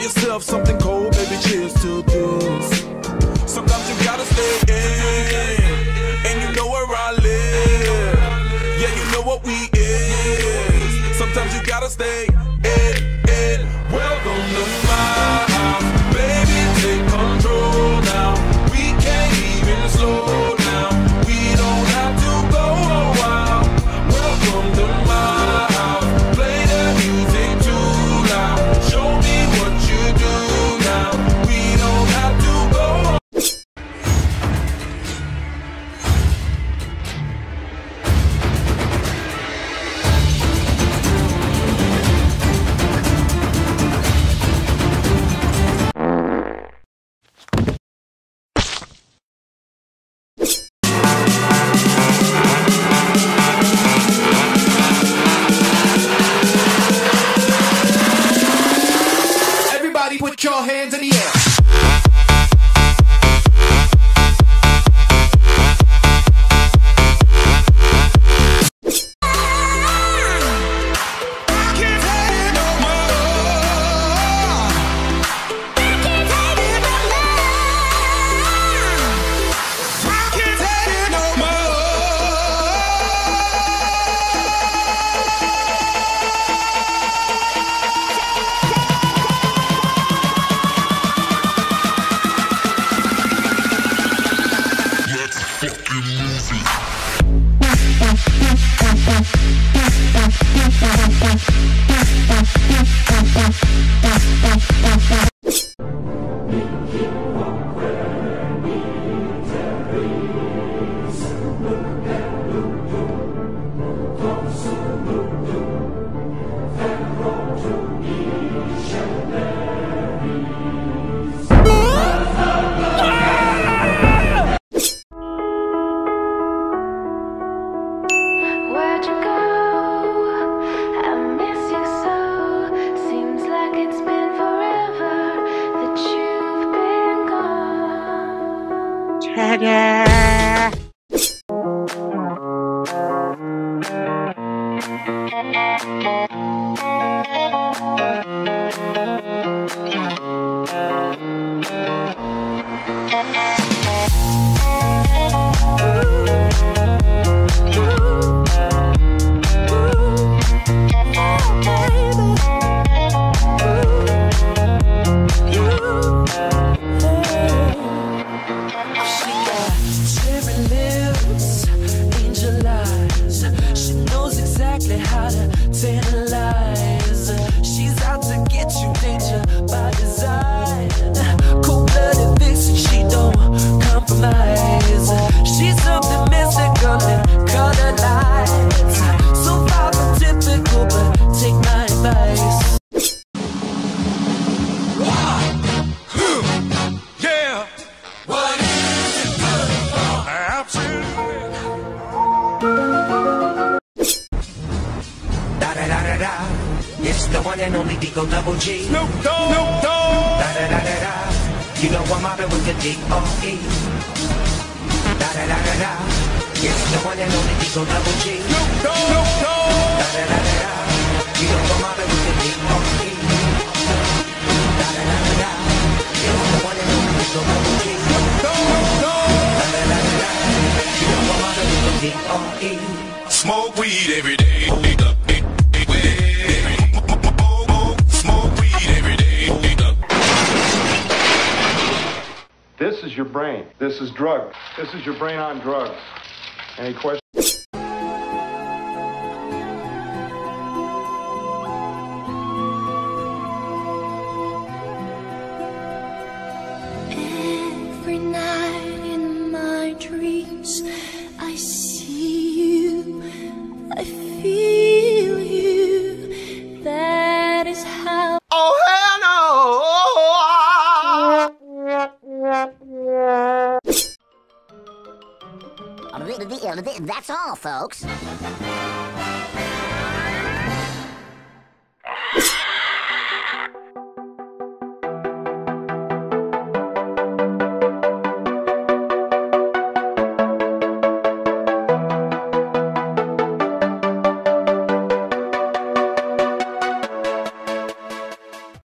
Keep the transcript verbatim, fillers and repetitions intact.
yourself something cold, baby, cheers to this. Sometimes you gotta stay in, and you know where I live. Yeah, you know what we is. Sometimes you gotta stay in, in. Welcome to my house, baby, take control now. We can't even slow down. We don't have to go a while. Welcome to my house, play the music too loud. Show me what you do now. We don't have to go. Put your hands in the air. It's the one and only Deagle Double G. Snoop Dogg, Snoop Dogg. Da da da da da. You know I'm mobbing with the D R E. Da da da da da. It's the one and only Deagle Double G. Snoop Dogg, Snoop Dogg. Da da da da da. You know I'm mobbing with the D R E. Da da da da da. It's the one and only Deagle Double G. Snoop Dogg, Snoop Dogg. Da da da da da. You know I'm mobbing with the D R E. Smoke weed every day. This is your brain. This is drugs. This is your brain on drugs. Any questions? Every night in my dreams, I see you, I feel you. That is how. Oh, hell no! That's all, folks.